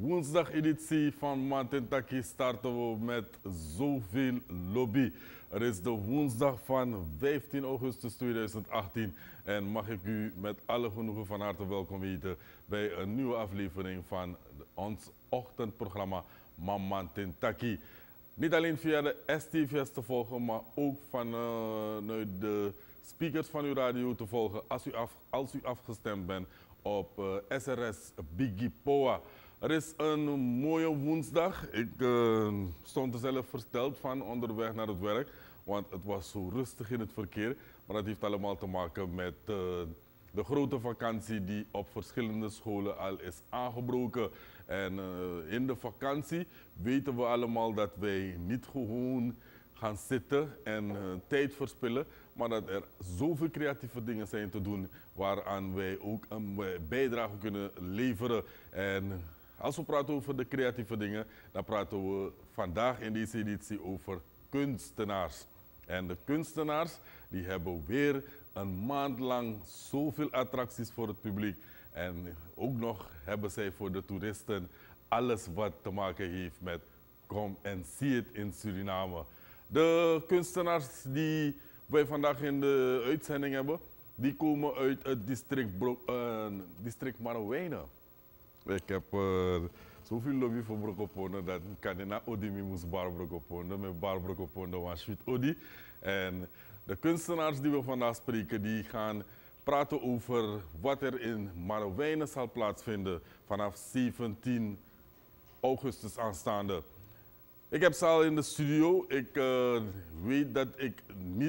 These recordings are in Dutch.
woensdageditie van Mantentaki starten we met zoveel lobby. Er is de woensdag van 15 augustus 2018 en mag ik u met alle genoegen van harte welkom heten bij een nieuwe aflevering van ons ochtendprogramma Mantentaki. Niet alleen via de STVS te volgen, maar ook vanuit de speakers van uw radio te volgen als u afgestemd bent op SRS Biggie Poa. Er is een mooie woensdag. Ik stond er zelf versteld van onderweg naar het werk, want het was zo rustig in het verkeer. Maar dat heeft allemaal te maken met de grote vakantie die op verschillende scholen al is aangebroken. En in de vakantie weten we allemaal dat wij niet gewoon gaan zitten en tijd verspillen, maar dat er zoveel creatieve dingen zijn te doen waaraan wij ook een bijdrage kunnen leveren. En als we praten over de creatieve dingen, dan praten we vandaag in deze editie over kunstenaars. En de kunstenaars die hebben weer een maand lang zoveel attracties voor het publiek. En ook nog hebben zij voor de toeristen alles wat te maken heeft met kom en zie het in Suriname. De kunstenaars die wij vandaag in de uitzending hebben, die komen uit het district Marowijnen. Ik heb zoveel lobby voor Brokopondo dat ik kan na Odimi moest bar Brokopondo, met bar Brokopondo was Sweet Odi. En de kunstenaars die we vandaag spreken, die gaan praten over wat er in Marowijnen zal plaatsvinden vanaf 17 augustus aanstaande. Ik heb ze al in de studio. Ik weet dat ik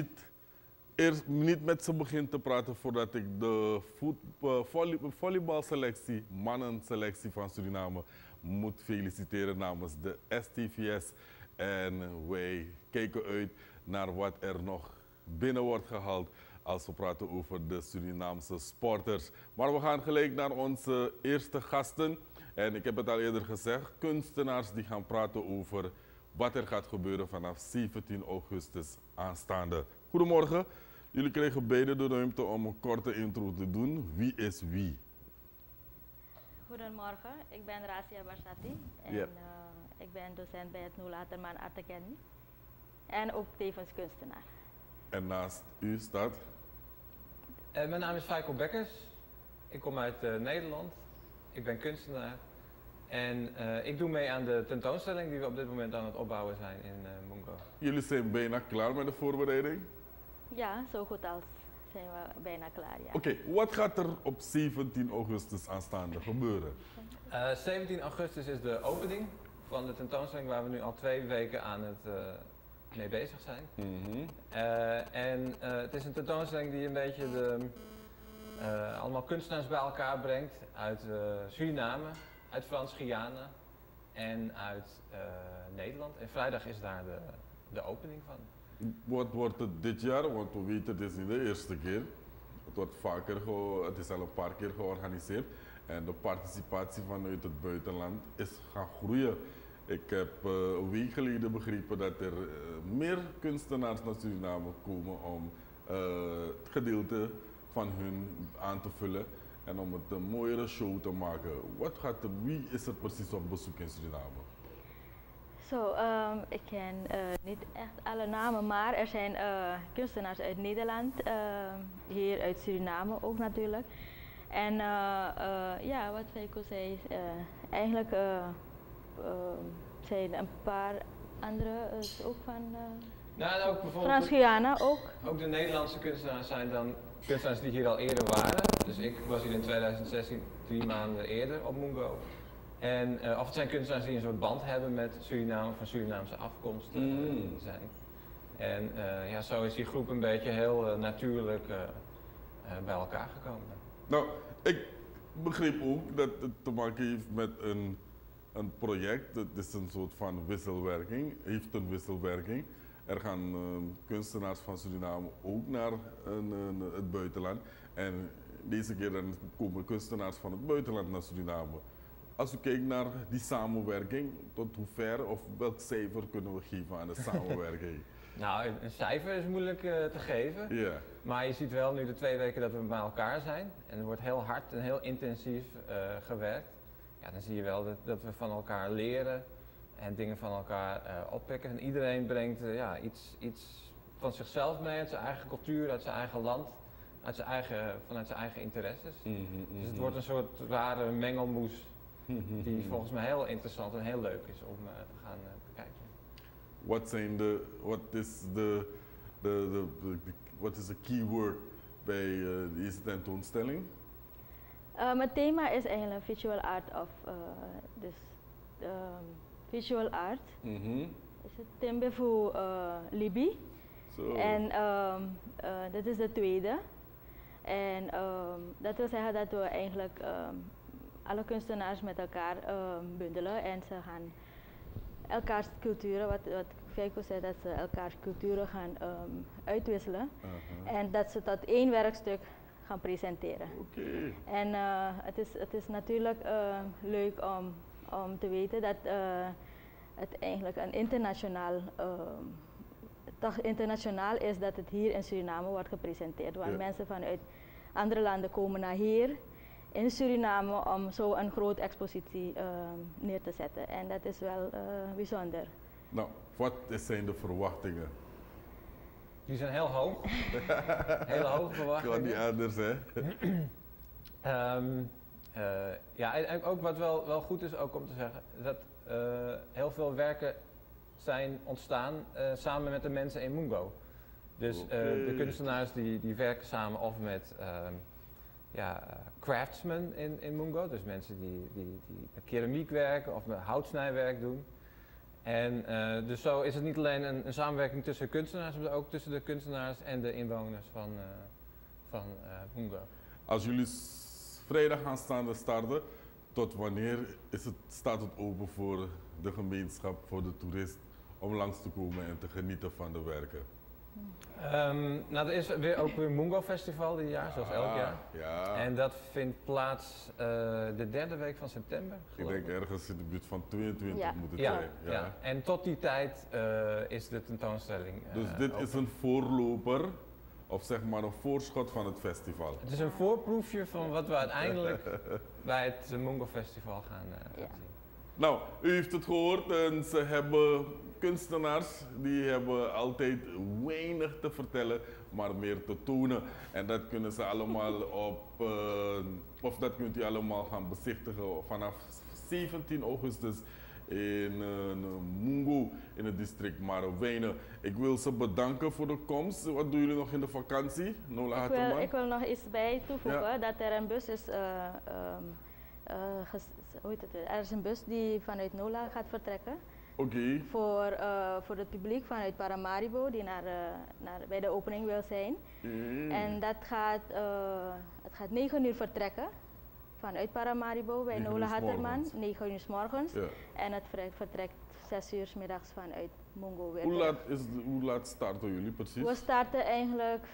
niet met ze begin te praten voordat ik de volleybalselectie, mannenselectie van Suriname moet feliciteren namens de STVS. En wij kijken uit naar wat er nog binnen wordt gehaald als we praten over de Surinaamse sporters. Maar we gaan gelijk naar onze eerste gasten. En ik heb het al eerder gezegd, kunstenaars die gaan praten over wat er gaat gebeuren vanaf 17 augustus aanstaande. Goedemorgen, jullie kregen beide de ruimte om een korte intro te doen. Wie is wie? Goedemorgen, ik ben Razia Barsati en ik ben docent bij het Nulaterman Art Academy en ook tevens kunstenaar. En naast u staat? Mijn naam is Feiko Bekkers, ik kom uit Nederland, ik ben kunstenaar en ik doe mee aan de tentoonstelling die we op dit moment aan het opbouwen zijn in Mungo. Jullie zijn bijna klaar met de voorbereiding? Ja, zo goed als zijn we bijna klaar. Ja. Oké, wat gaat er op 17 augustus aanstaande gebeuren? 17 augustus is de opening van de tentoonstelling waar we nu al 2 weken aan het mee bezig zijn. Het is een tentoonstelling die een beetje allemaal kunstenaars bij elkaar brengt uit Suriname, uit Frans-Guyana en uit Nederland. En vrijdag is daar de opening van. Wat wordt het dit jaar? Want we weten, het is niet de eerste keer. Het wordt het is al een paar keer georganiseerd. En de participatie vanuit het buitenland is gaan groeien. Ik heb een week geleden begrepen dat er meer kunstenaars naar Suriname komen om het gedeelte van hun aan te vullen en om het een mooiere show te maken. Wie is er precies op bezoek in Suriname? Ik ken niet echt alle namen, maar er zijn kunstenaars uit Nederland, hier uit Suriname ook natuurlijk. En wat Feiko zei, eigenlijk zijn een paar andere ook van Frans-Guyana ook. Ook de Nederlandse kunstenaars zijn dan kunstenaars die hier al eerder waren. Dus ik was hier in 2016 3 maanden eerder op Mungo. Of het zijn kunstenaars die een soort band hebben met Suriname, van Surinaamse afkomst zijn. En zo is die groep een beetje heel natuurlijk bij elkaar gekomen. Nou, ik begreep ook dat het te maken heeft met een project. Het is een soort van wisselwerking, heeft een wisselwerking. Er gaan kunstenaars van Suriname ook naar het buitenland. En deze keer dan komen kunstenaars van het buitenland naar Suriname. Als u kijkt naar die samenwerking, tot hoe ver of welk cijfer kunnen we geven aan de samenwerking? Nou, een cijfer is moeilijk te geven. Yeah. Maar je ziet wel nu de 2 weken dat we bij elkaar zijn. En er wordt heel hard en heel intensief gewerkt. ja, dan zie je wel dat we van elkaar leren en dingen van elkaar oppikken. En iedereen brengt ja, iets van zichzelf mee, uit zijn eigen cultuur, uit zijn eigen land, vanuit zijn eigen interesses. Dus het wordt een soort rare mengelmoes die volgens mij heel interessant en heel leuk is om te gaan bekijken. Wat is de keyword bij deze tentoonstelling? Het thema is eigenlijk visual art dus visual art. Is het thema voor Libi. En dit is de tweede. En dat wil zeggen dat we eigenlijk alle kunstenaars met elkaar bundelen en ze gaan elkaars culturen, wat Feiko zei, dat ze elkaars culturen gaan uitwisselen en dat ze tot één werkstuk gaan presenteren. En het is natuurlijk leuk om te weten dat het eigenlijk een internationaal is dat het hier in Suriname wordt gepresenteerd. Want mensen vanuit andere landen komen naar hier in Suriname om zo een grote expositie neer te zetten. En dat is wel bijzonder. Nou, wat zijn de verwachtingen? Die zijn heel hoog. Hele hoge verwachtingen. Kan niet anders, hè? Ja, en ook wat wel goed is ook om te zeggen, dat heel veel werken zijn ontstaan samen met de mensen in Mungo. Dus de kunstenaars die werken samen of met craftsmen in Mungo, dus mensen die met keramiek werken of met houtsnijwerk doen. En dus zo is het niet alleen een samenwerking tussen kunstenaars, maar ook tussen de kunstenaars en de inwoners van Mungo. Als jullie vrijdag aanstaande starten, tot wanneer staat het open voor de gemeenschap, voor de toerist, om langs te komen en te genieten van de werken? Nou, er is ook weer Mungo Festival dit jaar, zoals elk jaar. Ja. En dat vindt plaats de derde week van september. Ik denk ergens in de buurt van 22 moet het zijn. Ja. En tot die tijd is de tentoonstelling Dus dit is een voorloper, of zeg maar een voorschot van het festival. Het is een voorproefje van wat we uiteindelijk bij het Mungo Festival gaan zien. Nou, u heeft het gehoord en ze hebben kunstenaars die hebben altijd weinig te vertellen, maar meer te tonen. En dat kunnen ze allemaal of dat kunt u allemaal gaan bezichtigen vanaf 17 augustus in Mungo in het district Marowijnen. Ik wil ze bedanken voor de komst. Wat doen jullie nog in de vakantie? Nola Hatterman? Ik wil nog iets bij toevoegen, dat er een bus is. Er is een bus die vanuit Nola gaat vertrekken. Voor het publiek vanuit Paramaribo die bij de opening wil zijn. En het gaat 9 uur vertrekken vanuit Paramaribo bij Nola Hatterman, 9 uur 's morgens. En het vertrekt 6 uur 's middags vanuit Mungo weer. Hoe laat starten jullie precies? We starten eigenlijk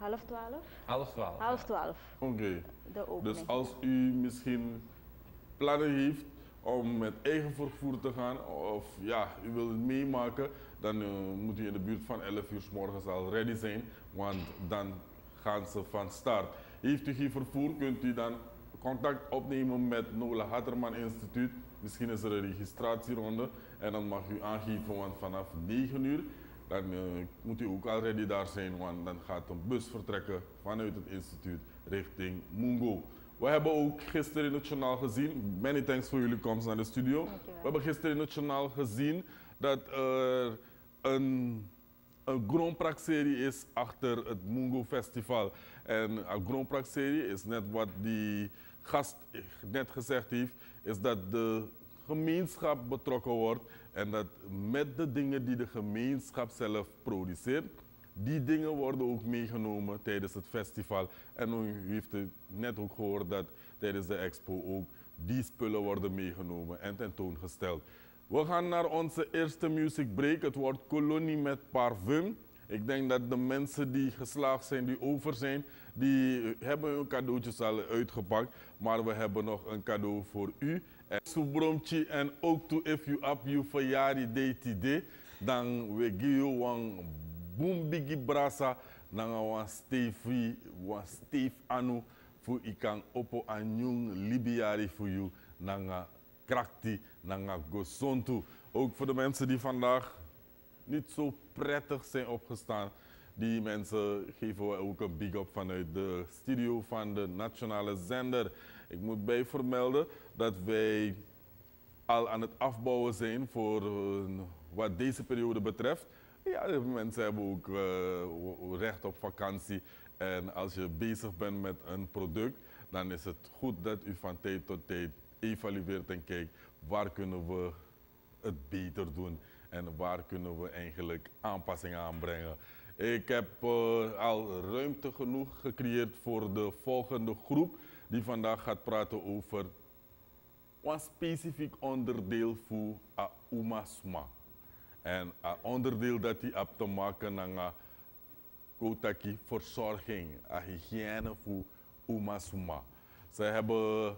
11:30. 11:30. Oké. De opening. Dus als u misschien plannen heeft om met eigen vervoer te gaan, of ja, u wilt het meemaken, dan moet u in de buurt van 11 uur 's morgens al ready zijn, want dan gaan ze van start. Heeft u geen vervoer, kunt u dan contact opnemen met Nola Hatterman Instituut. Misschien is er een registratieronde en dan mag u aangeven, want vanaf 9 uur dan moet u ook al ready daar zijn, want dan gaat een bus vertrekken vanuit het instituut richting Mungo. We hebben ook gisteren in het journaal gezien, many thanks voor jullie komst naar de studio. We hebben gisteren in het journaal gezien dat er een Grondpraktserie is achter het Mungo Festival. En een Grondpraktserie is net wat die gast net gezegd heeft, is dat de gemeenschap betrokken wordt en dat met de dingen die de gemeenschap zelf produceert, die dingen worden ook meegenomen tijdens het festival. En u heeft het net ook gehoord dat tijdens de expo ook die spullen worden meegenomen en tentoongesteld. We gaan naar onze eerste music break. Het wordt Kolonie met Parfum. Ik denk dat de mensen die geslaagd zijn, die over zijn, die hebben hun cadeautjes al uitgepakt. Maar we hebben nog een cadeau voor u. En Subromchi en ook to if you up you verjari day dan we give you one boom bigi brasa nanga wan stef anu fu ikan opo anyung libiari for you nanga krakti nanga gozontu. Ook voor de mensen die vandaag niet zo prettig zijn opgestaan. Die mensen geven we ook een big up vanuit de studio van de nationale zender. Ik moet bij vermelden dat wij al aan het afbouwen zijn voor wat deze periode betreft. Ja, de mensen hebben ook recht op vakantie. En als je bezig bent met een product, dan is het goed dat u van tijd tot tijd evalueert en kijkt waar kunnen we het beter doen en waar kunnen we eigenlijk aanpassingen aanbrengen. Ik heb al ruimte genoeg gecreëerd voor de volgende groep die vandaag gaat praten over een specifiek onderdeel voor Umasma. En een onderdeel dat die heeft te maken met kotaki verzorging, hygiëne voor Umasma. Ze hebben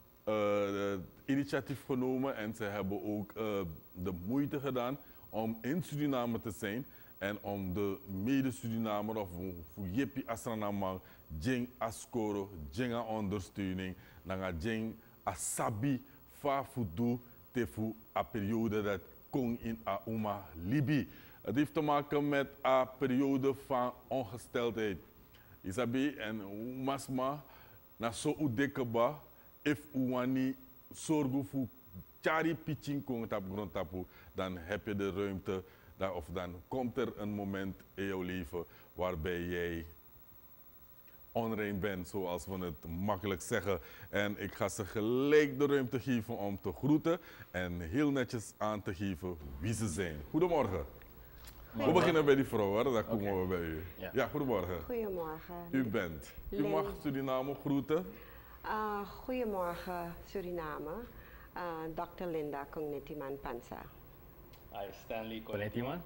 initiatief genomen en ze hebben ook de moeite gedaan om in Suriname te zijn en om de mede-Surinamer of Jepi Asranamang, Jing Askoro, Jinga ondersteuning, Nanga Jing Asabi, Fa Fudu, Tefu, a periode dat kon in Auma Libi. Het heeft te maken met een periode van ongesteldheid. Isabi en Umasma, na so udekeba, if uwani zorgen voor chari pitching kon op grond tapu, dan heb je de ruimte, of dan komt er een moment in jouw leven waarbij jij onrein bent, zoals we het makkelijk zeggen. En ik ga ze gelijk de ruimte geven om te groeten en heel netjes aan te geven wie ze zijn. Goedemorgen. We beginnen bij die vrouw, hoor. Dan komen we bij u. Ja, goedemorgen. Goedemorgen. U bent. U mag Suriname groeten. Goedemorgen Suriname. Dr. Linda Cognitiman Pansa. Stanley Cognitiman,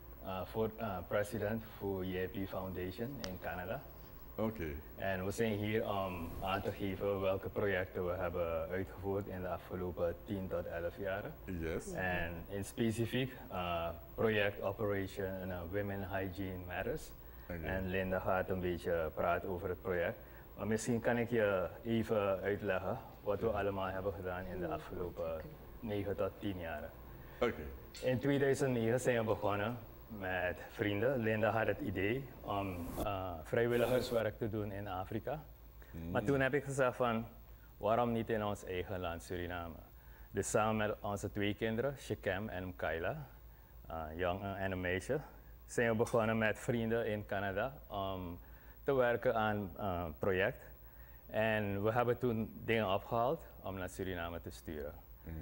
president voor JP Foundation in Canada. Oké. En we zijn hier om aan te geven welke projecten we hebben uitgevoerd in de afgelopen 10 tot 11 jaar. Yes. En in specifiek project Operation Women Hygiene Matters. Okay. En Linda gaat een beetje praten over het project. Maar misschien kan ik je even uitleggen wat we allemaal hebben gedaan in de afgelopen 9 tot 10 jaar. Oké. In 2009 zijn we begonnen met vrienden. Linda had het idee om vrijwilligerswerk te doen in Afrika. Maar toen heb ik gezegd van, waarom niet in ons eigen land Suriname? Dus samen met onze 2 kinderen, Shekem en Mkaila, een jongen en een meisje, zijn we begonnen met vrienden in Canada om te werken aan een project. En we hebben toen dingen opgehaald om naar Suriname te sturen.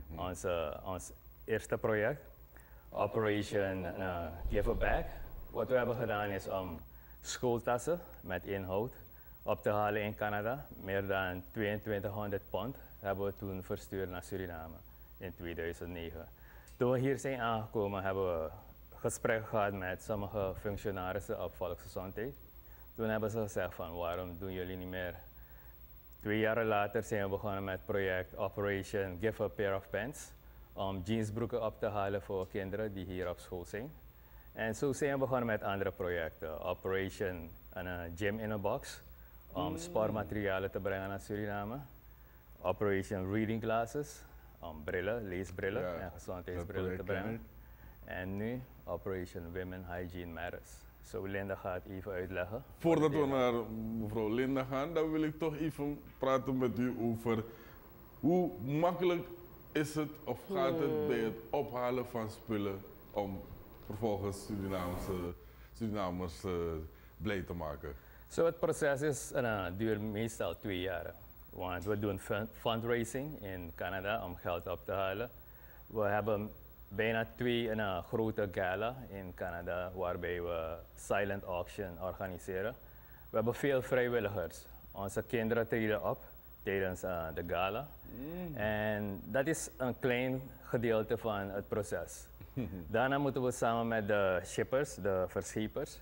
Ons eerste project, Operation Give It Back. Wat we hebben gedaan is om schooltassen met inhoud op te halen in Canada. Meer dan 2200 pond hebben we toen verstuurd naar Suriname in 2009. Toen we hier zijn aangekomen hebben we gesprek gehad met sommige functionarissen op volksgezondheid. Toen hebben ze gezegd van waarom doen jullie niet meer? 2 jaar later zijn we begonnen met het project Operation Give a Pair of Pants. Om jeansbroeken op te halen voor kinderen die hier op school zijn. En zo zijn we begonnen met andere projecten. Operation Gym in a Box. Om sportmaterialen te brengen naar Suriname. Operation Reading Glasses. Om brillen, leesbrillen en gezondheidsbrillen te brengen. En nu Operation Women Hygiene Matters. Zo Linda gaat even uitleggen. Voordat we naar mevrouw Linda gaan, dan wil ik toch even praten met u over hoe makkelijk is het of gaat het bij het ophalen van spullen om vervolgens Surinamers blij te maken? Zo het proces duurt meestal 2 jaar. Want we doen fundraising in Canada om geld op te halen. We hebben bijna 2 grote gala in Canada waarbij we silent auction organiseren. We hebben veel vrijwilligers. Onze kinderen treden op tijdens de gala. En dat is een klein gedeelte van het proces. Daarna moeten we samen met de shippers, de verschepers,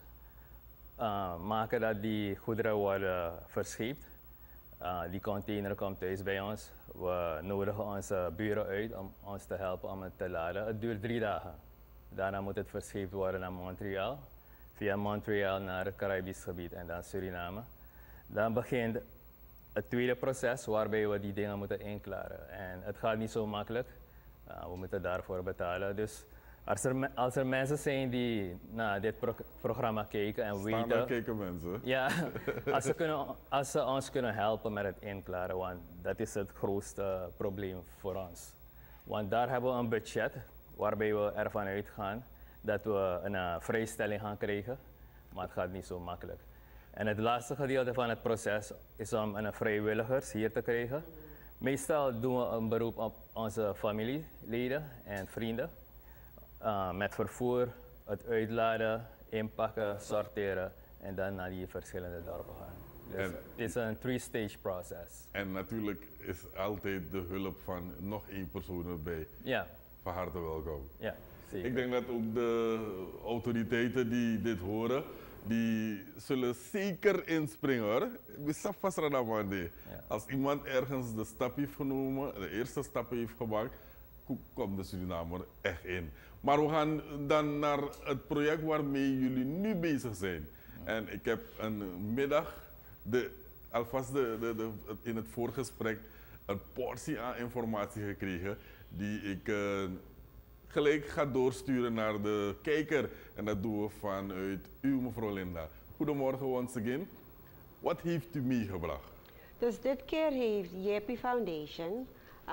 maken dat die goederen worden verscheept. Die container komt thuis bij ons. We nodigen onze buren uit om ons te helpen om het te laden. Het duurt 3 dagen. Daarna moet het verscheept worden naar Montreal. Via Montreal naar het Caribisch gebied en dan Suriname. Dan begint het tweede proces waarbij we die dingen moeten inklaren. En het gaat niet zo makkelijk. We moeten daarvoor betalen. Dus als er mensen zijn die naar dit programma kijken en Standaard weten... kijken mensen. Ja, als ze ons kunnen helpen met het inklaren, want dat is het grootste probleem voor ons. Want daar hebben we een budget waarbij we ervan uitgaan dat we een vrijstelling gaan krijgen, maar het gaat niet zo makkelijk. En het laatste gedeelte van het proces is om een vrijwilligers hier te krijgen. Meestal doen we een beroep op onze familieleden en vrienden. Met vervoer, het uitladen, inpakken, sorteren en dan naar die verschillende dorpen gaan. Dus het is een 3-stage proces. En natuurlijk is altijd de hulp van nog één persoon erbij. Ja. Van harte welkom. Ja, zeker. Ik denk dat ook de autoriteiten die dit horen, die zullen zeker inspringen hoor. Ja. Als iemand ergens de stap heeft genomen, de eerste stappen heeft gemaakt, komt de Surinamer echt in. Maar we gaan dan naar het project waarmee jullie nu bezig zijn. Ja. En ik heb een middag, alvast in het voorgesprek, een portie aan informatie gekregen die ik gelijk ga doorsturen naar de kijker. En dat doen we vanuit u, mevrouw Linda. Goedemorgen once again. Wat heeft u meegebracht? Dus dit keer heeft JP Foundation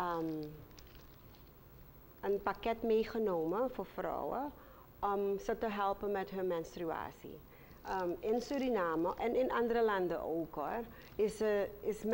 een pakket meegenomen voor vrouwen om ze te helpen met hun menstruatie. In Suriname en in andere landen ook hoor, is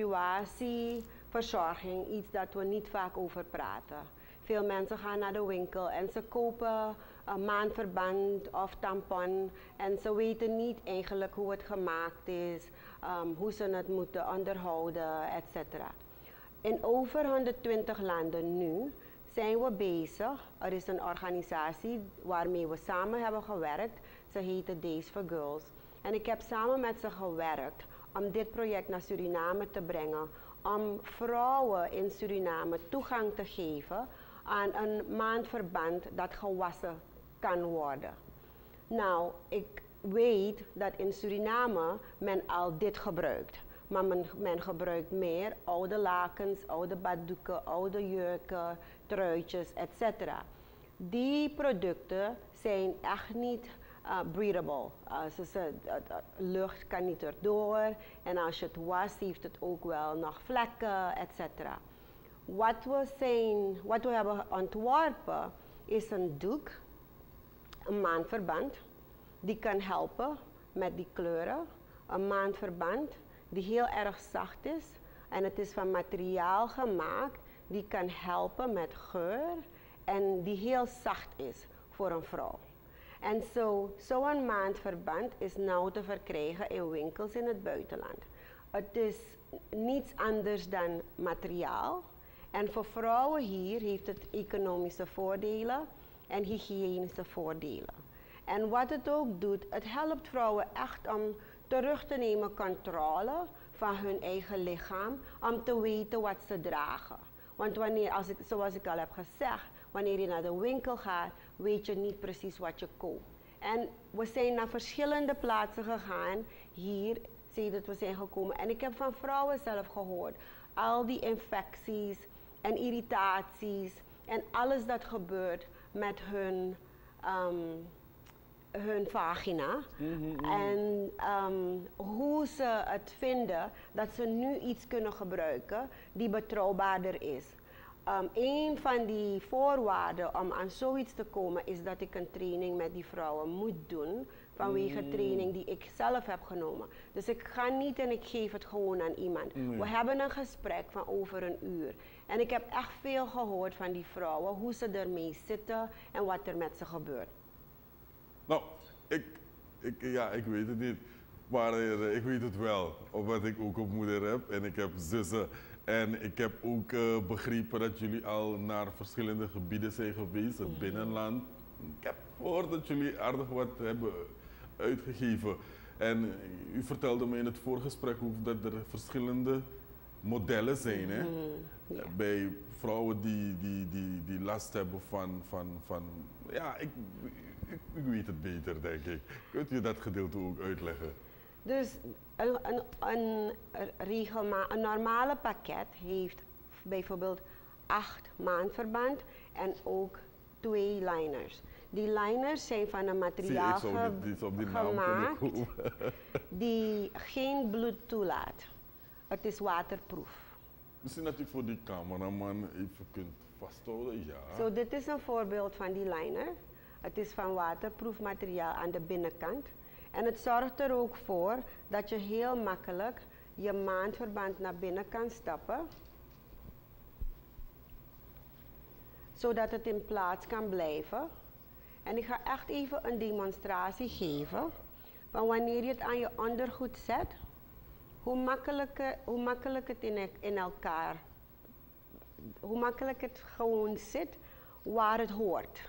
menstruatieverzorging iets dat we niet vaak over praten. Veel mensen gaan naar de winkel en ze kopen een maandverband of tampon en ze weten niet eigenlijk hoe het gemaakt is, hoe ze het moeten onderhouden, etc. In over 120 landen nu zijn we bezig. Er is een organisatie waarmee we samen hebben gewerkt. Ze heet Days for Girls. En ik heb samen met ze gewerkt om dit project naar Suriname te brengen. Om vrouwen in Suriname toegang te geven aan een maandverband dat gewassen kan worden. Nou, ik weet dat in Suriname men al dit gebruikt. Maar men gebruikt meer oude lakens, oude baddoeken, oude jurken, truitjes, etc. Die producten zijn echt niet breathable. Lucht kan niet erdoor en als je het wast heeft het ook wel nog vlekken, etc. Wat we hebben ontworpen is een doek, een maandverband, die kan helpen met die kleuren. Een maandverband die heel erg zacht is en het is van materiaal gemaakt die kan helpen met geur en die heel zacht is voor een vrouw. En zo'n maandverband is nou te verkrijgen in winkels in het buitenland. Het is niets anders dan materiaal en voor vrouwen hier heeft het economische voordelen en hygiënische voordelen. En wat het ook doet, het helpt vrouwen echt om terug te nemen controle van hun eigen lichaam, om te weten wat ze dragen. Want zoals ik al heb gezegd, wanneer je naar de winkel gaat, weet je niet precies wat je koopt. En we zijn naar verschillende plaatsen gegaan, hier, sinds we zijn gekomen. En ik heb van vrouwen zelf gehoord, al die infecties en irritaties en alles dat gebeurt met hun vagina. En hoe ze het vinden dat ze nu iets kunnen gebruiken die betrouwbaarder is. Een van die voorwaarden om aan zoiets te komen is dat ik een training met die vrouwen moet doen vanwege training die ik zelf heb genomen. Dus ik ga niet en ik geef het gewoon aan iemand. We hebben een gesprek van over een uur. En ik heb echt veel gehoord van die vrouwen, hoe ze ermee zitten en wat er met ze gebeurt. Nou, ik weet het niet, maar ik weet het wel, omdat ik ook een moeder heb en ik heb zussen. En ik heb ook begrepen dat jullie al naar verschillende gebieden zijn geweest, het binnenland. Ik heb gehoord dat jullie aardig wat hebben uitgegeven. En u vertelde me in het voorgesprek ook dat er verschillende modellen zijn, hè? Ja. Bij vrouwen die last hebben van ja, ik weet het beter, denk ik. Kunt u dat gedeelte ook uitleggen? Dus een normale pakket heeft bijvoorbeeld 8 maandverband en ook 2 liners. Die liners zijn van een materiaal gemaakt die geen bloed toelaat. Het is waterproof. Misschien dat u voor die cameraman even kunt vasthouden, ja. Zo, dit is een voorbeeld van die liner. Het is van waterproof materiaal aan de binnenkant. En het zorgt er ook voor dat je heel makkelijk je maandverband naar binnen kan stappen. Zodat het in plaats kan blijven. En ik ga echt even een demonstratie geven van wanneer je het aan je ondergoed zet, hoe makkelijk het in elkaar, hoe makkelijk het gewoon zit waar het hoort.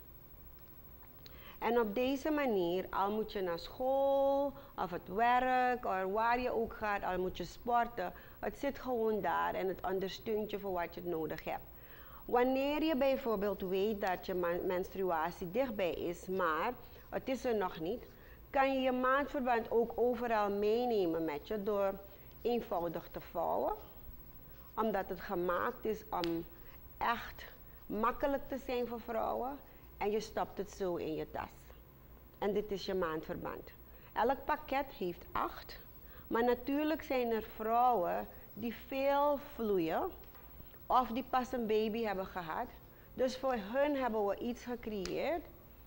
En op deze manier, al moet je naar school, of het werk, of waar je ook gaat, al moet je sporten, het zit gewoon daar en het ondersteunt je voor wat je nodig hebt. Wanneer je bijvoorbeeld weet dat je menstruatie dichtbij is, maar het is er nog niet, kan je je maandverband ook overal meenemen met je door eenvoudig te vouwen. Omdat het gemaakt is om echt makkelijk te zijn voor vrouwen en je stopt het zo in je tas. En dit is je maandverband. Elk pakket heeft 8, maar natuurlijk zijn er vrouwen die veel vloeien of die pas een baby hebben gehad. Dus voor hun hebben we iets gecreëerd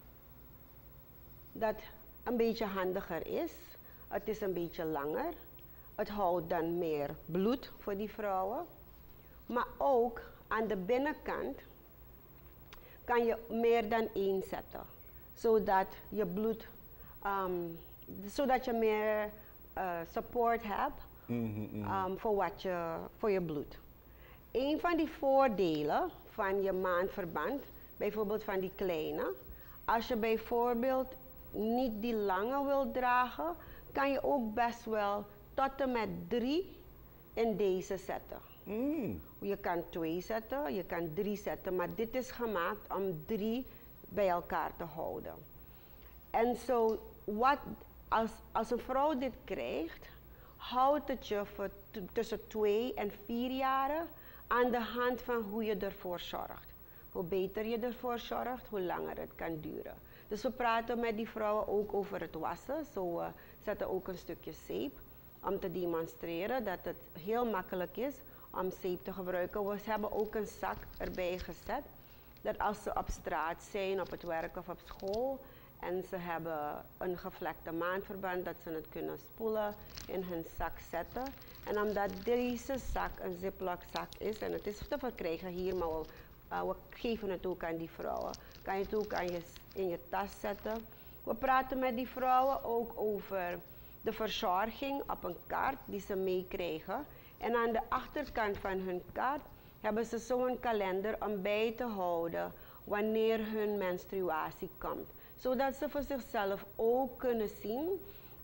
dat een beetje handiger is. Het is een beetje langer. Het houdt dan meer bloed voor die vrouwen. Maar ook aan de binnenkant kan je meer dan 1 zetten. Zodat je bloed, zodat je meer support hebt voor je bloed. Een van die voordelen van je maandverband, bijvoorbeeld van die kleine, als je bijvoorbeeld niet die lange wilt dragen, kan je ook best wel tot en met 3 in deze zetten. Je kan 2 zetten, je kan 3 zetten, maar dit is gemaakt om 3 bij elkaar te houden. En zo, als een vrouw dit krijgt, houdt het je voor tussen 2 en 4 jaren aan de hand van hoe je ervoor zorgt. Hoe beter je ervoor zorgt, hoe langer het kan duren. Dus we praten met die vrouwen ook over het wassen. Zo we zetten ook een stukje zeep om te demonstreren dat het heel makkelijk is om zeep te gebruiken. We hebben ook een zak erbij gezet. Dat als ze op straat zijn, op het werk of op school en ze hebben een gevlekte maandverband, dat ze het kunnen spoelen, in hun zak zetten. En omdat deze zak een ziplock zak is en het is te verkrijgen hier, maar we geven het ook aan die vrouwen, kan je het ook in je tas zetten. We praten met die vrouwen ook over de verzorging op een kaart die ze meekrijgen. En aan de achterkant van hun kaart hebben ze zo'n kalender om bij te houden wanneer hun menstruatie komt. Zodat ze voor zichzelf ook kunnen zien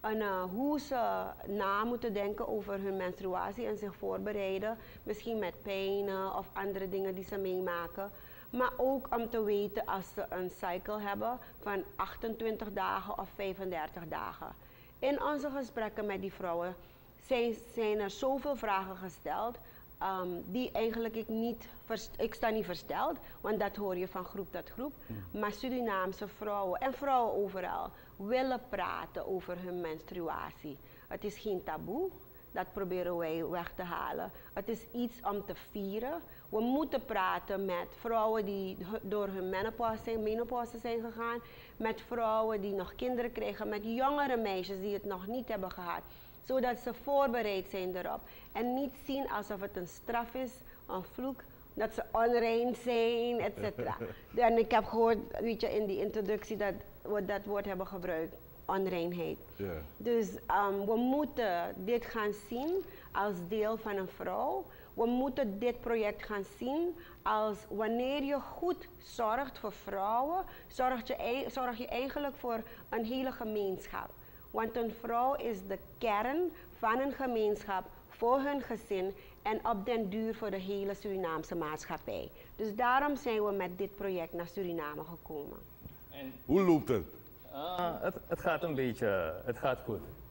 hoe ze na moeten denken over hun menstruatie en zich voorbereiden. Misschien met pijnen of andere dingen die ze meemaken. Maar ook om te weten als ze een cycle hebben van 28 dagen of 35 dagen. In onze gesprekken met die vrouwen zijn er zoveel vragen gesteld die eigenlijk ik sta niet versteld, want dat hoor je van groep tot groep. Maar Surinaamse vrouwen en vrouwen overal willen praten over hun menstruatie. Het is geen taboe, dat proberen wij weg te halen. Het is iets om te vieren. We moeten praten met vrouwen die door hun menopauze zijn gegaan, met vrouwen die nog kinderen krijgen, met jongere meisjes die het nog niet hebben gehad. Zodat ze voorbereid zijn erop. En niet zien alsof het een straf is, een vloek, dat ze onrein zijn, etc. En ik heb gehoord, weet je, in die introductie dat we dat woord hebben gebruikt, onreinheid. Yeah. Dus we moeten dit gaan zien als deel van een vrouw. We moeten dit project gaan zien als wanneer je goed zorgt voor vrouwen, zorg je eigenlijk voor een hele gemeenschap. Want een vrouw is de kern van een gemeenschap voor hun gezin en op den duur voor de hele Surinaamse maatschappij. Dus daarom zijn we met dit project naar Suriname gekomen. En hoe loopt het? Het gaat een beetje, het gaat goed.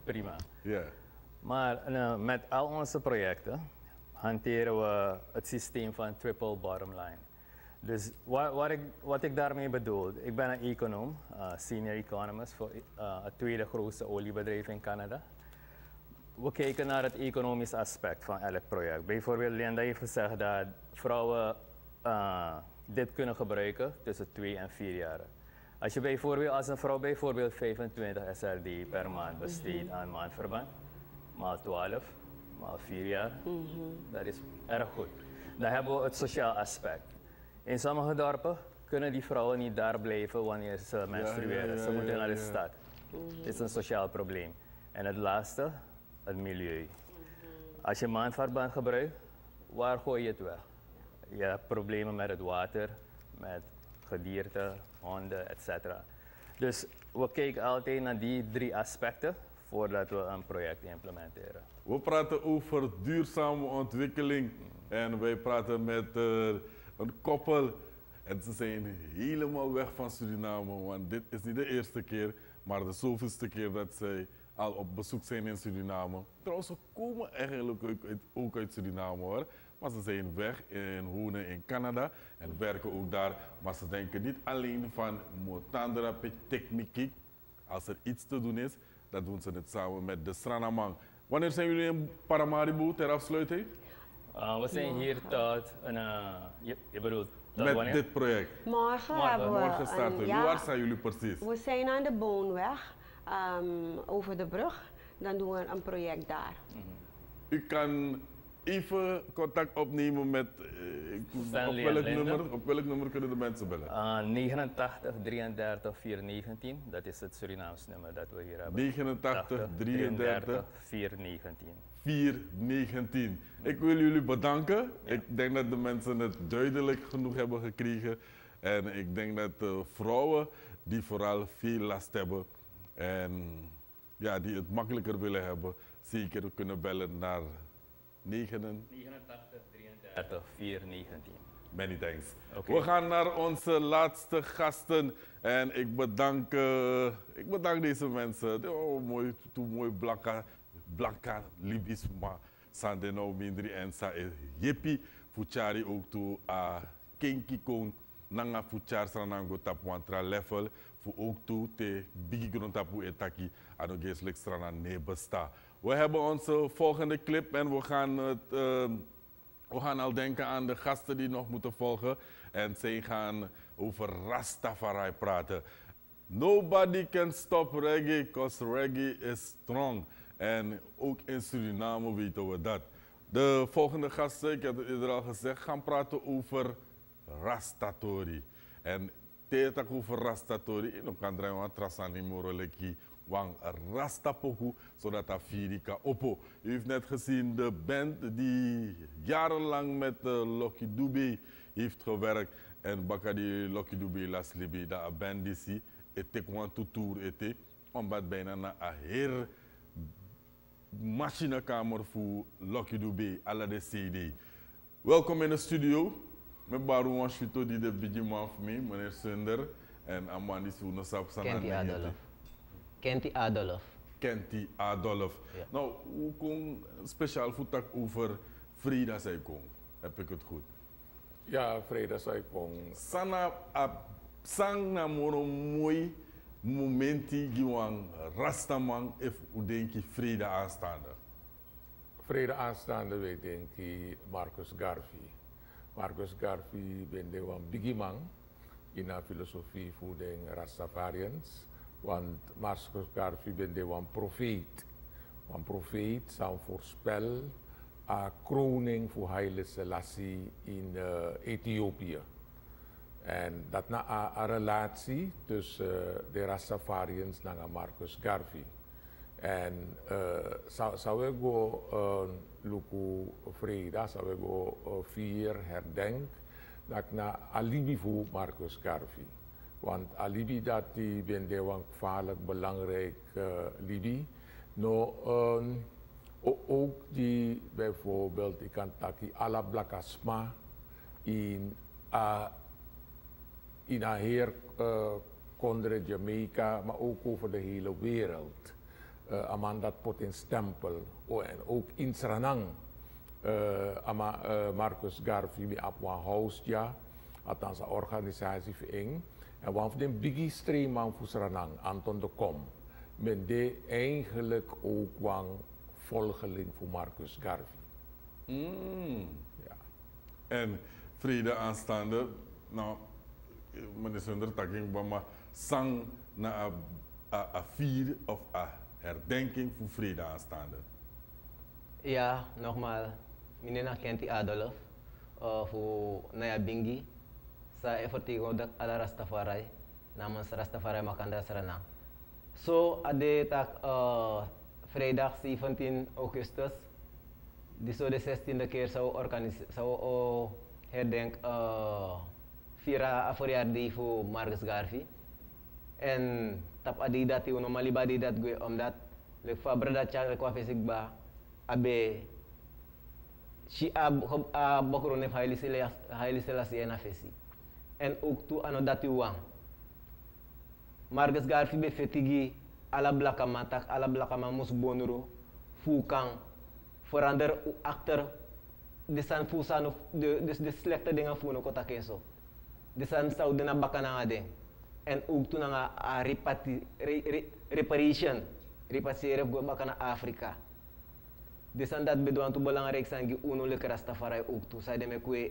prima. Ja. Maar met al onze projecten hanteren we het systeem van triple bottom line. Dus wat ik daarmee bedoel, ik ben een econoom, senior economist voor het tweede grootste oliebedrijf in Canada. We kijken naar het economisch aspect van elk project. Bijvoorbeeld Linda heeft gezegd dat vrouwen dit kunnen gebruiken tussen 2 en 4 jaar. Als een vrouw bijvoorbeeld 25 SRD per maand besteedt aan maandverband, maal 12, maal 4 jaar, dat is erg goed. Dan hebben we het sociaal aspect. In sommige dorpen kunnen die vrouwen niet daar blijven wanneer ze menstrueren. Ze moeten naar de stad. Dit is een sociaal probleem. En het laatste, het milieu. Als je maandverband gebruikt, waar gooi je het weg? Je hebt problemen met het water, met gedierte, honden, etc. Dus we kijken altijd naar die 3 aspecten voordat we een project implementeren. We praten over duurzame ontwikkeling en wij praten met een koppel. En ze zijn helemaal weg van Suriname, want dit is niet de eerste keer, maar de zoveelste keer dat zij al op bezoek zijn in Suriname. Trouwens, ze komen eigenlijk ook uit Suriname hoor. Maar ze zijn weg en wonen in Canada en werken ook daar. Maar ze denken niet alleen van Motandra techniek. Als er iets te doen is, dan doen ze het samen met de Sranamang. Wanneer zijn jullie in Paramaribo ter afsluiting? We zijn hier tot je bedoelt tot met wanneer? dit project. Morgen hebben we Morgen starten we. Waar zijn jullie precies? We zijn aan de Boonweg, over de brug. Dan doen we een project daar. U kan even contact opnemen met, op welk nummer kunnen de mensen bellen? 89 33 419, dat is het Surinaams nummer dat we hier hebben. 89 33 419. 419. Ik wil jullie bedanken. Ja. Ik denk dat de mensen het duidelijk genoeg hebben gekregen. En ik denk dat vrouwen die vooral veel last hebben en ja, die het makkelijker willen hebben, zeker kunnen bellen naar 89 33 419. Many thanks. Okay. We gaan naar onze laatste gasten en ik bedank deze mensen. Oh, mooi Blanca Libisma Sandeno Mindri en Sa Yepi Fuchari ook toe a Kenki Kong Nanga Fuchar Sanango Tapuantra level voor ook toe te Bigi Grondtapu Etaki Anogeslik Strana Nebesta. We hebben onze volgende clip en we gaan al denken aan de gasten die nog moeten volgen. En zij gaan over Rastafari praten. Nobody can stop reggae, cause reggae is strong. En ook in Suriname weten we dat. De volgende gasten, ik heb het eerder al gezegd, gaan praten over Rastatori. En teetak over Rastatori, dan kan draaien aan Trasani Moroleki. Wang Rastapoku, zodat dat Firika Oppo. U heeft net gezien de band die jarenlang met Lucky Dube heeft gewerkt. En Bakadi Lucky Dube Las Libi, dat band die ete kwam to tour ete, omdat bijna na een heer machinekamer voor Lucky Dube, alle de CD. Welkom in de studio. Met Baru Wanshito die de bijman voor mij, meneer Sunder. En Amandi Soenesap Sanane. Kenty Adolf. Ja. Nou, hoe kon speciaal voetak over Frida Saikong? Heb ik het goed? Ja, Frida Saikong. Sana sang na moro mooi momenti giwang Rastaman if u denki Frida aanstaande. Frida aanstaande weet denk ik Marcus Garvey. Marcus Garvey ben de wan bigiman in de filosofie voor de Rastafarians. Want Marcus Garvey ben de wan profeet. Wan profeet zou voorspel a kroning voor Haile Selassie in Ethiopië. En dat na een relatie tussen de Rastafarians en Marcus Garvey. En zou ik go luku Frida, zou ik go vier herdenk dat na alibi voor Marcus Garvey. Want alibi dat die ben de wan gevaarlijk belangrijk libi. Ook die bijvoorbeeld, ik kan taki ala blakasma in een heer kondre Jamaica, maar ook over de hele wereld. Amandat pot in stempel. En ook in Sranang. Marcus Garvey bij Apwa House, ja. Althans, een organisatie voor Ing. En wat van de biggie streamman voor Sranang, Anton de Kom. Men deed eigenlijk ook een volgeling voor Marcus Garvey. Ja. En vrede aanstaande, nou, meneer Sunder taking maar sang na a vier of a herdenking voor vrede aanstaande. Ja, nogmaals, meneer kent Adolf voor Naya Bingi. Saya vertegenwoordigt alle Rastafari namens Rastafari Makanda Sranang. Zo ade tak vrijdag 17 augustus, die zo de 16e keer zou herdenk vira verjaardag voor Marcus Garvey. En tap adi dat uno malibadi dat gue omdat le fabra dat cha kwa fesik ba abe si bakrone Haile Selassie na fesi. En ook toe ano dat wang. Marcus Garvey be fetigi ala blakama tak ala blakama mus bonuro fukang verander actor desan fusano de slechte dingen funo kota keso. Desan sau de na bakana ngade. En ook toen nga reparation repatriëren go bakana Afrika. Desan dat bedoan tu belangrijk sangi uno le Rastafari ook toe sai de me kwe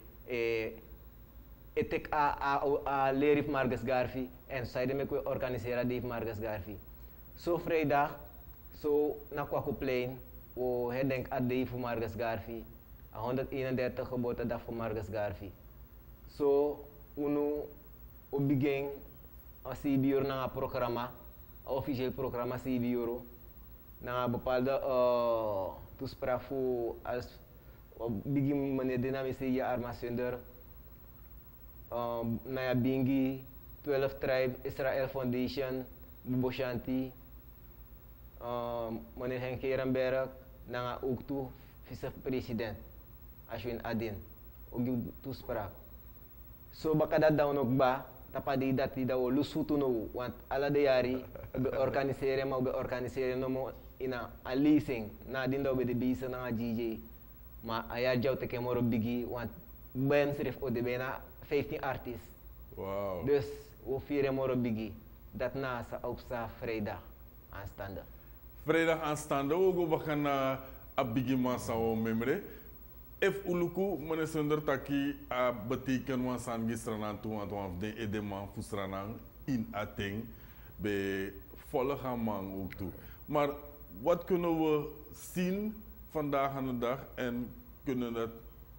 etek a lerif Marcus Garvey en sai de me kwe organiseren die Marcus Garvey. Zo vrijdag zo na Kwakoplein o herdenk a day voor Marcus Garvey. A 131 geboortedag voor Marcus Garvey. Zo uno o begin a CBO na nga programma, a officieel programma CBO na nga bepaalde toespraak voor als begin meneer Dynamische Armasunder, Naya Bingi, 12 Tribe, Israel Foundation, Bubo Shanti, meneer Henk Herenberg, na nga ook toe vice-president Ashwin Adin, ook die toespraak. So baka dat daw nog ba, tapadi dati daw lusuto no, want ala de yari, be organiseren no mo ina alising, na din daw be de bisa na GJ, ma aya jaw teke moro bigi, want ben srif o de bena 15 artists. Wow. Dus we vieren moro bigi, dat na sa op sa vrijdag aanstaande. Vrijdag aanstaande, we gaan naar bigi massa o memre. If uluku meneer Sunder taki a beteken wan sangi stranang tu want wan de edeman fu stranang in ateng be volle gaan man ook toe. Maar wat kunnen we zien vandaag aan de dag en kunnen dat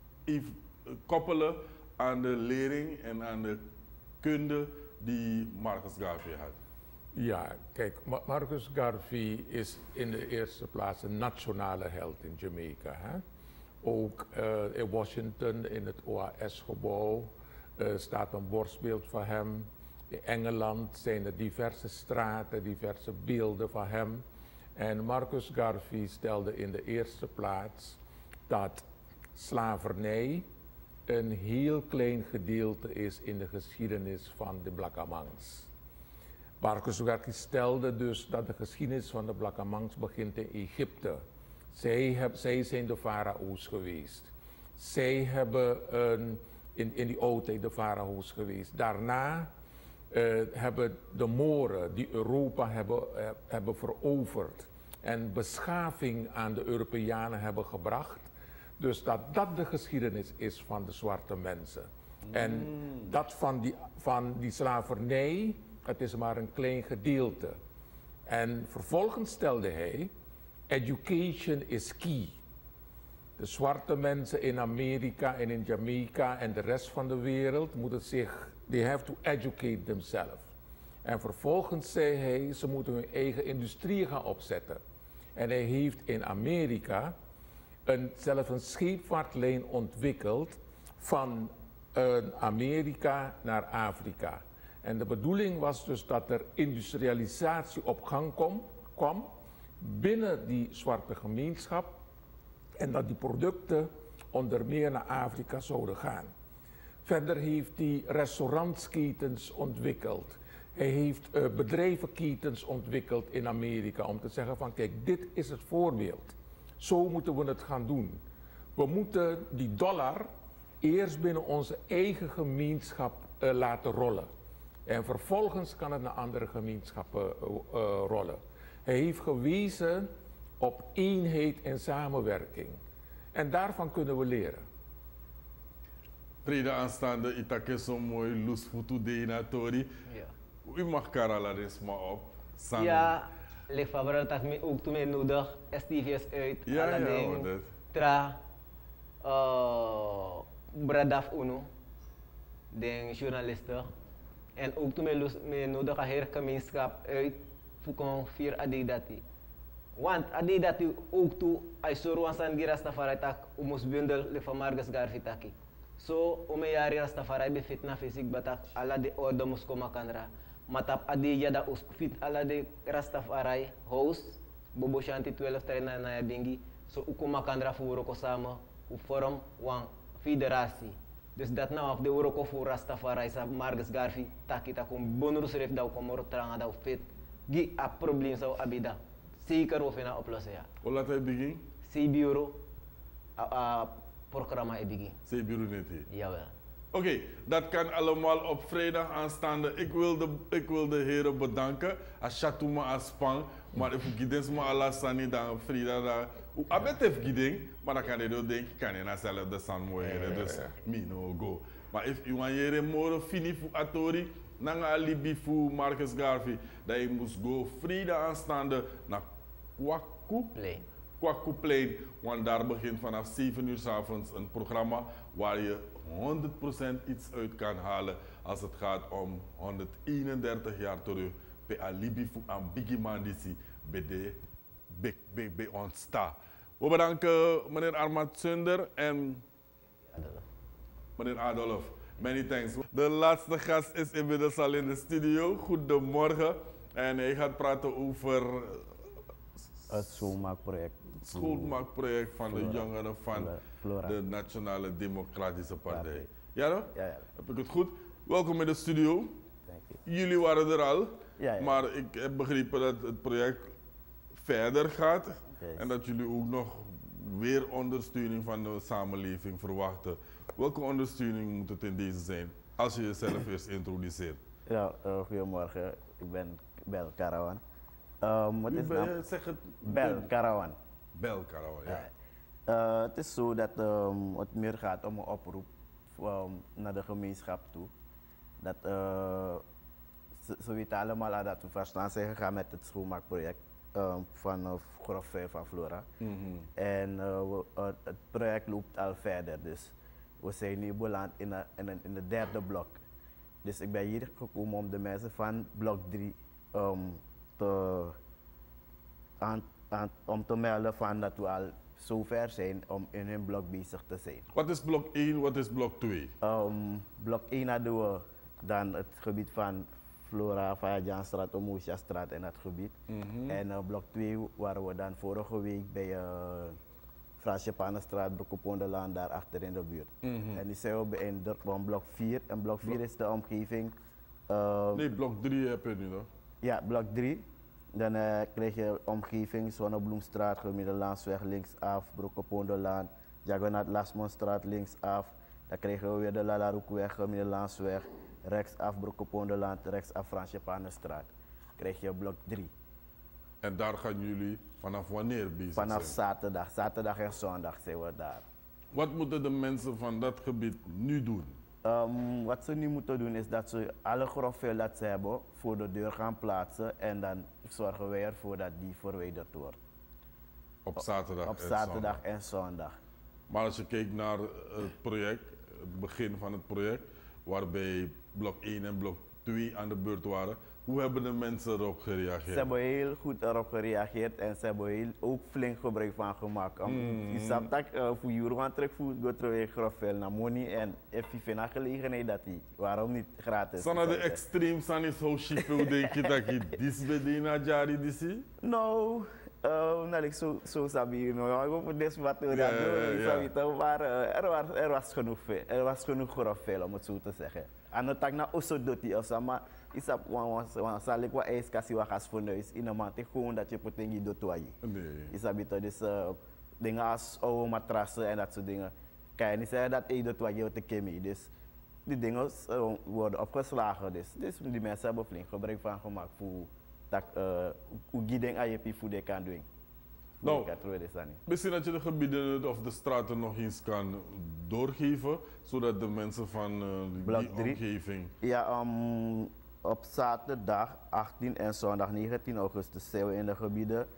koppelen aan de lering en aan de kunde die Marcus Garvey had? Ja, kijk, Marcus Garvey is in de eerste plaats een nationale held in Jamaica. Hè? Ook in Washington, in het OAS-gebouw, staat een borstbeeld van hem. In Engeland zijn er diverse straten, diverse beelden van hem. En Marcus Garvey stelde in de eerste plaats dat slavernij een heel klein gedeelte is in de geschiedenis van de Blackamangs. Marcus Garvey stelde dus dat de geschiedenis van de Blackamangs begint in Egypte. Zij zijn de farao's geweest. Zij hebben in die oudheid de farao's geweest. Daarna hebben de Moren die Europa hebben veroverd en beschaving aan de Europeanen hebben gebracht. Dus dat de geschiedenis is van de zwarte mensen. En dat van die slavernij, het is maar een klein gedeelte. En vervolgens stelde hij, education is key. De zwarte mensen in Amerika en in Jamaica en de rest van de wereld moeten they have to educate themselves. En vervolgens zei hij, ze moeten hun eigen industrie gaan opzetten. En hij heeft in Amerika zelfs een scheepvaartlijn ontwikkeld van Amerika naar Afrika. En de bedoeling was dus dat er industrialisatie op gang kwam binnen die zwarte gemeenschap en dat die producten onder meer naar Afrika zouden gaan. Verder heeft hij restaurantsketens ontwikkeld. Hij heeft bedrijvenketens ontwikkeld in Amerika om te zeggen van kijk, dit is het voorbeeld. Zo moeten we het gaan doen. We moeten die dollar eerst binnen onze eigen gemeenschap laten rollen. En vervolgens kan het naar andere gemeenschappen rollen. Hij heeft gewezen op eenheid en samenwerking. En daarvan kunnen we leren. Vrede aanstaande, itake zo mooi, lus futu de natori. Ja. U mag Karalarisma op. Samen. Ja, ligt favorabel dat me ook toen mij nodig, STV's uit, Ja, alle ja, dingen, hoor, dat. tra, Bradaf Uno, de journalisten. En ook toen mij nodig een hele gemeenschap uit, voor 4 adedati. Want adedati ook toe, als je zo aan Rastafari tak, moest bundel le van Marcus Garvey taki. Zo, om een jaar Rastafari be fit na fysiek batak, alla de orde moest komen kanra. Matap adija da us fit alla de Rastafari house, bobo shanti 12 traina na bingi, so ukuma kandra voor ko samen, u vorm wan federatie. Dus dat nou af de uroko voor Rastafari sa Marcus Garvey taki takum bonus ref da ko mor tranga da fit. Gi a probleem zou abida. Zeker of na oplossen ja. Hoe laat hij begin? C-bureau programma begin. C-bureau net hier. Jawel. Oké, dat kan allemaal op vrijdag aanstaande. Ik wil de heren bedanken. Ashatuma Aspang. Maar if gidens ma ala sani dan vrijdag dan. Abet heeft giding, maar dan kan je ook denken, kan je na zelf de san mooi heren. Dus me no go. Maar if you want heren more fini fu atori, nanga alibi fu Marcus Garvey, dat je moest go vrijdag aanstaande naar Kwaku Plein, want daar begint vanaf 7 uur 's avonds een programma waar je 100% iets uit kan halen als het gaat om 131 jaar terug bij alibi voor een biggie man bij ons sta. We bedanken meneer Armand Sunder en meneer Adolf. Many thanks. De laatste gast is inmiddels al in de studio. Goedemorgen. En hij gaat praten over het schoolmaakproject. Het schoolmaakproject van de jongeren van Flora. de Nationale Democratische Partij. Ja, no? Ja, ja. Heb ik het goed? Welkom in de studio. Dank je. Jullie waren er al, Ja, ja. maar ik heb begrepen dat het project verder gaat Yes. en dat jullie ook nog weer ondersteuning van de samenleving verwachten. Welke ondersteuning moet het in deze zijn? Als je jezelf eerst introduceert. Ja, goedemorgen. Ik ben Bel Karawan. Wat is Zeg het. Bel Karawan. Bel Karawan, ja. Het is zo dat het meer gaat om een oproep naar de gemeenschap toe. Dat ze weten allemaal al dat we van start zijn gegaan met het schoonmaakproject van grof 5 van Flora. En het project loopt al verder, dus we zijn nu beland in de derde blok. Dus ik ben hier gekomen om de mensen van blok 3 om te melden van dat we al zover zijn om in hun blok bezig te zijn. Wat is blok 1, wat is blok 2? Blok 1 hadden we dan het gebied van Flora, Vajajanstraat, Omoesiastraat en dat gebied. En blok 2 waren we dan vorige week bij Fransje Panenstraat, Broekopondelaan, daar achter in de buurt. En nu zijn we in blok 4. En blok 4 is de omgeving. Nee, blok 3 heb je nu nog. Ja, blok 3. Dan krijg je omgeving, Zonnebloemstraat, Gemiddelaansweg linksaf, Broekopondelaan, Diagonaat Lasmonstraat linksaf. Dan krijgen we weer de Lalaroekweg, Gemiddelaansweg, rechtsaf Broekopondelaan, rechtsaf Fransje Panenstraat. Krijg je blok 3. En daar gaan jullie vanaf wanneer bezig zijn? Vanaf zaterdag. Zaterdag en zondag zijn we daar. Wat moeten de mensen van dat gebied nu doen? Wat ze nu moeten doen is dat ze alle grofvuil dat ze hebben voor de deur gaan plaatsen en dan zorgen wij ervoor dat die verwijderd wordt. Op zaterdag, Op zaterdag en zondag. Maar als je kijkt naar het project, het begin van het project, waarbij blok 1 en blok 2 aan de beurt waren, hoe hebben de mensen erop gereageerd? Ze hebben heel goed erop gereageerd en ze hebben ook flink gebruik van gemaakt. Je snapt dat voor jaren terug voor terug grofvuil naar money en if je vindt een gelegenheid dat die, waarom niet gratis? Zijn de extreem zijn is zo cheap, hoe denk je dat je dit bij die na jari disi? Nou, Nou, ik zo sabi, ik hoop dat wat we Ja, dat doen, ja. ik sabi, maar er was genoeg veel, veel om het zo te zeggen. En dat ik nou zo doet die of zo, maar is dat zal ik wat eens kasi wat gas voor neus in een maand gewoon dat je potentie doet waar je. Nee. Is dat beter, dus dingen als oude matrassen en dat soort dingen. Kan je niet zeggen dat je doet wat je te kemi, dus die dingen worden opgeslagen, dus die mensen hebben flink gebruik van gemaakt voor dat hoe gieding aan je voeden kan doen. Nou, misschien dat je de gebieden of de straten nog eens kan doorgeven, zodat de mensen van die omgeving... Ja, op zaterdag 18 en zondag 19 augustus zijn we in de gebieden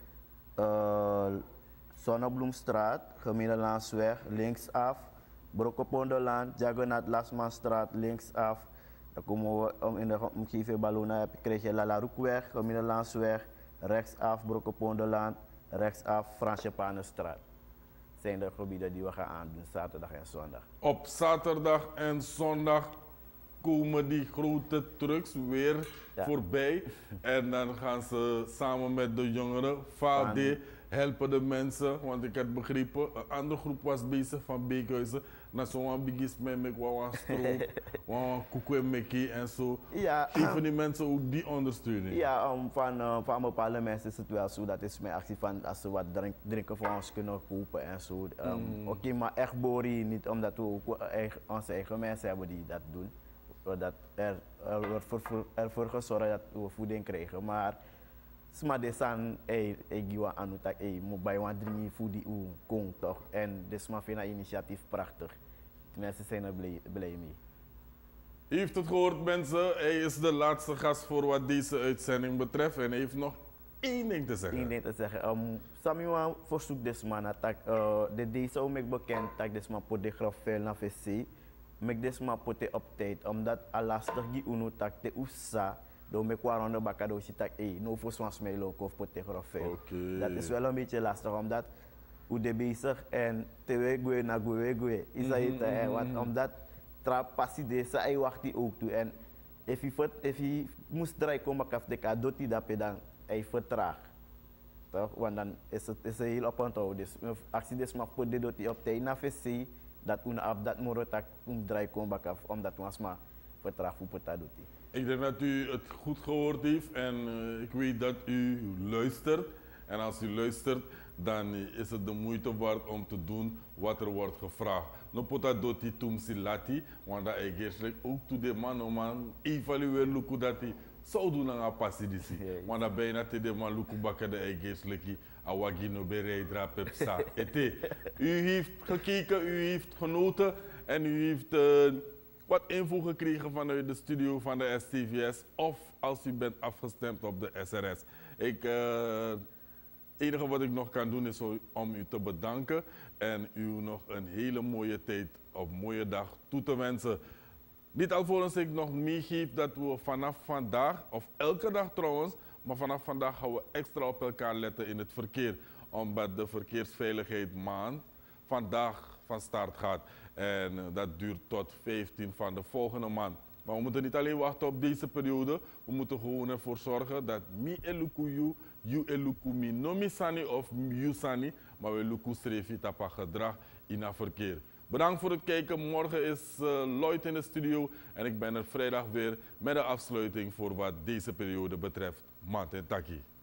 Zonnebloemstraat, Gemeentelandsweg, linksaf, Brokkeponderland, Jagonath Lasmanstraat, linksaf. Dan komen we in de omgeving Ballona, krijg je Lalaroekweg, Gemeentelandsweg, rechtsaf, Brokkeponderland, rechtsaf, Fransjepanenstraat. Zijn de gebieden die we gaan aandoen, zaterdag en zondag. Op zaterdag en zondag komen die grote trucks weer voorbij. En dan gaan ze samen met de jongeren, VAD, helpen de mensen. Want ik had begrepen, een andere groep was bezig van Beekhuizen. Na zo'n bigis met wat stroop, wat koekwemeki en zo. Ja, geven die mensen ook die ondersteuning? Ja, van bepaalde mensen is het wel zo. Dat is mijn actie van als ze wat drinken voor ons kunnen kopen en zo. Oké, maar echt bori niet omdat we ook onze eigen mensen hebben die dat doen. Dat wordt ervoor gezorgd dat we voeding krijgen. Maar smadesan giwa anutak mobile wan dringi foodie kong toch. En dus maar vind ik initiatief prachtig. De mensen zijn er blij mee. U heeft het gehoord mensen, hij is de laatste gast voor wat deze uitzending betreft en hij heeft nog één ding te zeggen. Eén ding te zeggen. Samuel verzoekt dus man dat deze ook bekend dat dus maar voor de grafel naar VC. Mek dus maar pote op tijd omdat alastig die unu tak te usa. Dan ben ik waarom de bakado zit dat no voor zo'n smeelok of pote grafel. Dat is wel een beetje lastig omdat hoe de bezig en te we na we is dat het want omdat trap passie deze hij wacht die ook toe en if je moest draaien komen kaf de kadot die dat dan hij vertraag. Toch? Want dan is het heel op onthouden. Dus actie dus maar voor de dot op tijd na VC dat una op dat moro tak draaien komen kaf omdat was maar vertraag voor potadot. Ik denk dat u het goed gehoord heeft en ik weet dat u luistert. En als u luistert, dan is het de moeite waard om te doen wat er wordt gevraagd. No pota doti tumsi lati, want dat ik eerst ook to de man evalueer luku dat hij zou doen aan passie disi. Want dat bijna te de man luku bakken de eigen awagi no bereidra pepsa. U heeft gekeken, u heeft genoten en u heeft wat info gekregen vanuit de studio van de STVS of als u bent afgestemd op de SRS. Het enige wat ik nog kan doen is om u te bedanken en u nog een hele mooie tijd op mooie dag toe te wensen. Niet alvorens ik nog meegeef dat we vanaf vandaag, of elke dag trouwens, maar vanaf vandaag gaan we extra op elkaar letten in het verkeer. Omdat de verkeersveiligheid maand vandaag van start gaat. En dat duurt tot 15 van de volgende maand. Maar we moeten niet alleen wachten op deze periode. We moeten gewoon ervoor zorgen dat mi eluku you eluku mi no mi sani of you sani. Maar we eluku strefi tapa gedrag in het verkeer. Bedankt voor het kijken. Morgen is Lloyd in de studio. En ik ben er vrijdag weer met de afsluiting voor wat deze periode betreft. Mat en Taki.